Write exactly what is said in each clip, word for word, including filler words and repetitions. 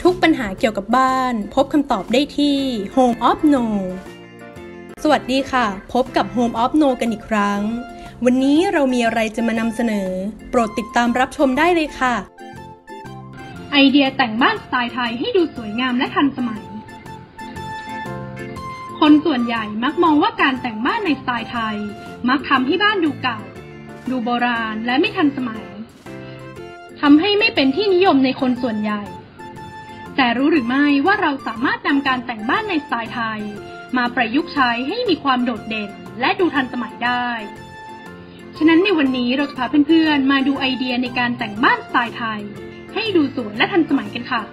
ทุกปัญหาเกี่ยวกับบ้านพบคำตอบได้ที่ Home of No สวัสดีค่ะพบกับ Home of No กันอีกครั้งวันนี้เรามีอะไรจะมานำเสนอโปรดติดตามรับชมได้เลยค่ะไอเดียแต่งบ้านสไตล์ไทยให้ดูสวยงามและทันสมัยคนส่วนใหญ่มักมองว่าการแต่งบ้านในสไตล์ไทยมักทำให้บ้านดูเก่าดูโบราณและไม่ทันสมัยทำให้ไม่เป็นที่นิยมในคนส่วนใหญ่แต่รู้หรือไม่ว่าเราสามารถนำการแต่งบ้านในสไตล์ไทยมาประยุกต์ใช้ให้มีความโดดเด่นและดูทันสมัยได้ฉะนั้นในวันนี้เราจะพาเพื่อนๆมาดูไอเดียในการแต่งบ้านสไตล์ไทยให้ดูสวยและทันสมัยกันค่ะ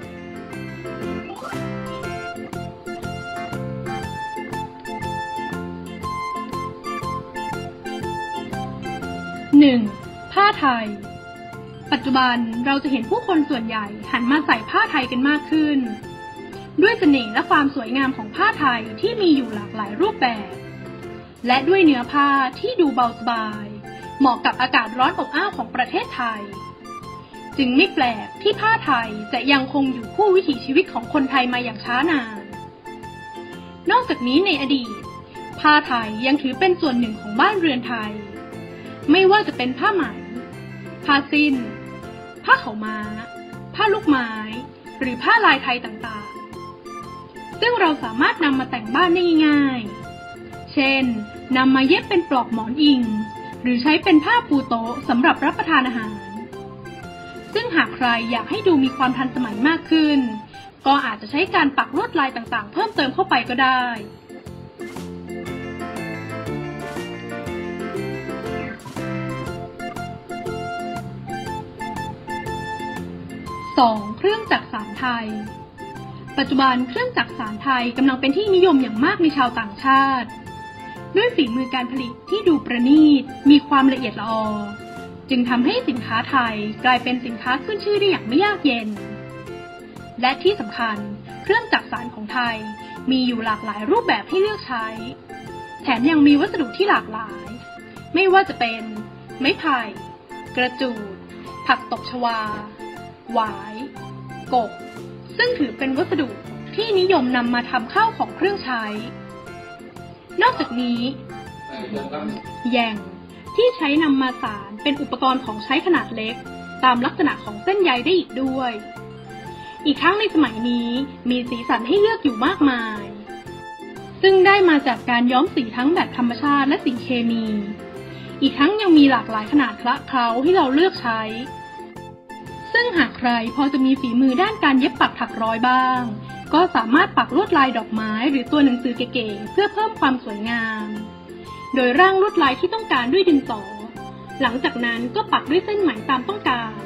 หนึ่ง ผ้าไทยปัจจุบันเราจะเห็นผู้คนส่วนใหญ่หันมาใส่ผ้าไทยกันมากขึ้นด้วยเสน่ห์และความสวยงามของผ้าไทยที่มีอยู่หลากหลายรูปแบบและด้วยเนื้อผ้าที่ดูเบาสบายเหมาะกับอากาศร้อนอบอ้าวของประเทศไทยจึงไม่แปลกที่ผ้าไทยจะยังคงอยู่คู่วิถีชีวิตของคนไทยมาอย่างช้านานนอกจากนี้ในอดีตผ้าไทยยังถือเป็นส่วนหนึ่งของบ้านเรือนไทยไม่ว่าจะเป็นผ้าไหมผ้าสิ้นผ้าขาวม้าผ้าลูกไม้หรือผ้าลายไทยต่างๆซึ่งเราสามารถนำมาแต่งบ้านได้ง่ายๆเช่นนำมาเย็บเป็นปลอกหมอนอิงหรือใช้เป็นผ้าปูโต๊ะสำหรับรับประทานอาหารซึ่งหากใครอยากให้ดูมีความทันสมัยมากขึ้นก็อาจจะใช้การปักลวดลายต่างๆเพิ่มเติมเข้าไปก็ได้สอง เครื่องจักสานไทยปัจจุบันเครื่องจักสานไทยกำลังเป็นที่นิยมอย่างมากในชาวต่างชาติด้วยฝีมือการผลิตที่ดูประณีตมีความละเอียดละออจึงทำให้สินค้าไทยกลายเป็นสินค้าขึ้นชื่อได้อย่างไม่ยากเย็นและที่สำคัญเครื่องจักสานของไทยมีอยู่หลากหลายรูปแบบให้เลือกใช้แถมยังมีวัสดุที่หลากหลายไม่ว่าจะเป็นไม้ไผ่กระจูดผักตบชวาหวายกบซึ่งถือเป็นวัสดุที่นิยมนำมาทำข้าวของเครื่องใช้นอกจากนี้แยงที่ใช้นำมาสานเป็นอุปกรณ์ของใช้ขนาดเล็กตามลักษณะของเส้นใยได้อีกด้วยอีกทั้งในสมัยนี้มีสีสันให้เลือกอยู่มากมายซึ่งได้มาจากการย้อมสีทั้งแบบธรรมชาติและสีเคมีอีกทั้งยังมีหลากหลายขนาดคละเคล้าให้เราเลือกใช้ซึ่งหากใครพอจะมีฝีมือด้านการเย็บปักถักร้อยบ้างก็สามารถปักลวดลายดอกไม้หรือตัวหนังสือเก๋ๆเพื่อเพิ่มความสวยงามโดยร่างลวดลายที่ต้องการด้วยดินสอหลังจากนั้นก็ปักด้วยเส้นไหมตามต้องการ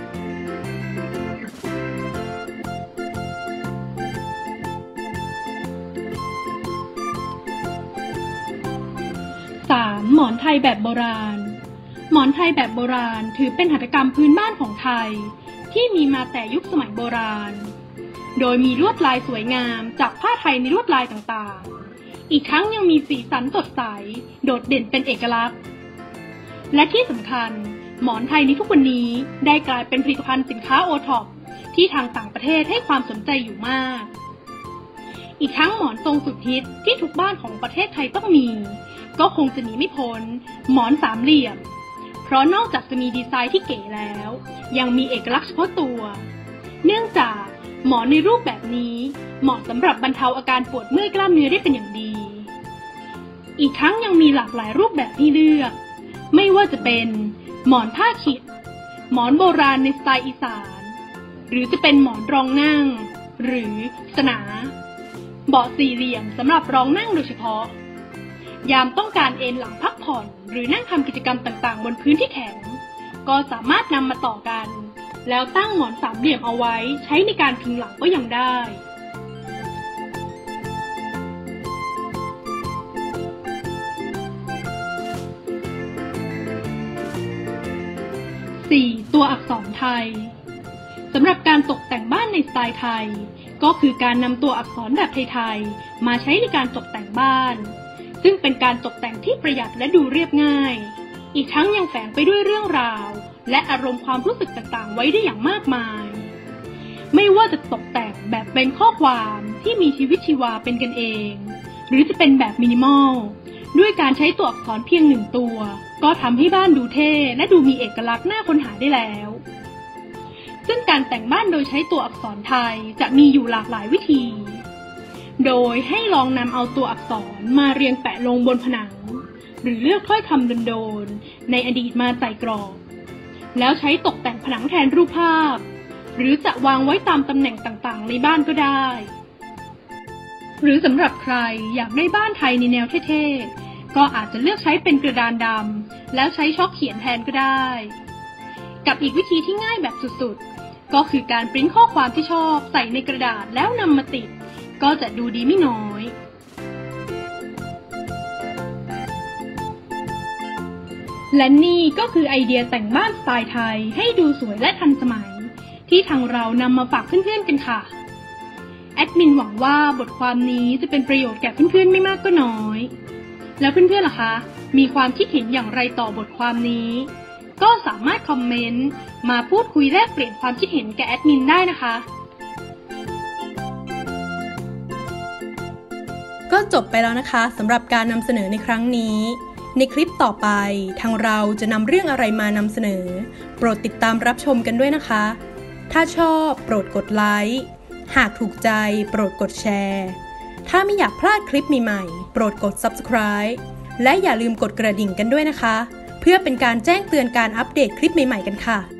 สาม หมอนไทยแบบโบราณหมอนไทยแบบโบราณถือเป็นหัตถกรรมพื้นบ้านของไทยที่มีมาแต่ยุคสมัยโบราณโดยมีลวดลายสวยงามจากผ้าไทยในลวดลายต่างๆอีกทั้งยังมีสีสันสดใสโดดเด่นเป็นเอกลักษณ์และที่สำคัญหมอนไทยในทุกวันนี้ได้กลายเป็นผลิตภัณฑ์สินค้าโอท็อปที่ทางต่างประเทศให้ความสนใจอยู่มากอีกทั้งหมอนทรงสุดฮิตที่ทุกบ้านของประเทศไทยต้องมีก็คงจะหนีไม่พ้นหมอนสามเหลี่ยมเพราะนอกจากจะมีดีไซน์ที่เก๋แล้วยังมีเอกลักษณ์เฉพาะตัวเนื่องจากหมอนในรูปแบบนี้เหมาะสำหรับบรรเทาอาการปวดเมื่อยกล้ามเนื้อได้เป็นอย่างดีอีกทั้งยังมีหลากหลายรูปแบบให้เลือกไม่ว่าจะเป็นหมอนผ้าขิดหมอนโบราณในสไตล์อีสานหรือจะเป็นหมอนรองนั่งหรือสนาเบาะสี่เหลี่ยมสำหรับรองนั่งโดยเฉพาะยามต้องการเอนหลังพักผ่อนหรือนั่งทำกิจกรรมต่างๆบนพื้นที่แข็งก็สามารถนำมาต่อกันแล้วตั้งหมอนสามเหลี่ยมเอาไว้ใช้ในการพิงหลังก็ยังได้สี่ ตัวอักษรไทยสำหรับการตกแต่งบ้านในสไตล์ไทยก็คือการนำตัวอักษรแบบไทยๆมาใช้ในการตกแต่งบ้านซึ่งเป็นการตกแต่งที่ประหยัดและดูเรียบง่ายอีกทั้งยังแฝงไปด้วยเรื่องราวและอารมณ์ความรู้สึกต่างๆไว้ได้อย่างมากมายไม่ว่าจะตกแต่งแบบเป็นข้อความที่มีชีวิตชีวาเป็นกันเองหรือจะเป็นแบบมินิมอลด้วยการใช้ตัวอักษรเพียงหนึ่งตัวก็ทำให้บ้านดูเท่และดูมีเอกลักษณ์น่าค้นหาได้แล้วซึ่งการแต่งบ้านโดยใช้ตัวอักษรไทยจะมีอยู่หลากหลายวิธีโดยให้ลองนำเอาตัวอักษรมาเรียงแปะลงบนผนังหรือเลือกถ้อยคำโดนๆในอดีตมาใส่กรอบแล้วใช้ตกแต่งผนังแทนรูปภาพหรือจะวางไว้ตามตำแหน่งต่างๆในบ้านก็ได้หรือสำหรับใครอยากได้บ้านไทยในแนวเท่ๆก็อาจจะเลือกใช้เป็นกระดานดำแล้วใช้ช็อกเขียนแทนก็ได้กับอีกวิธีที่ง่ายแบบสุดๆก็คือการปริ้นข้อความที่ชอบใส่ในกระดาษแล้วนำมาติดก็จะดูดีไม่น้อยและนี่ก็คือไอเดียแต่งบ้านสไตล์ไทยให้ดูสวยและทันสมัยที่ทางเรานำมาฝากเพื่อนๆกันค่ะแอดมินหวังว่าบทความนี้จะเป็นประโยชน์แก่เพื่อนๆไม่มากก็น้อยแล้วเพื่อนๆล่ะคะมีความคิดเห็นอย่างไรต่อบทความนี้ก็สามารถคอมเมนต์มาพูดคุยแลกเปลี่ยนความคิดเห็นแก่แอดมินได้นะคะก็จบไปแล้วนะคะสำหรับการนำเสนอในครั้งนี้ในคลิปต่อไปทางเราจะนำเรื่องอะไรมานำเสนอโปรดติดตามรับชมกันด้วยนะคะถ้าชอบโปรดกดไลค์หากถูกใจโปรดกดแชร์ถ้าไม่อยากพลาดคลิปใหม่ๆโปรดกด ซับสไครบ์ และอย่าลืมกดกระดิ่งกันด้วยนะคะเพื่อเป็นการแจ้งเตือนการอัปเดตคลิปใหม่ๆกันค่ะ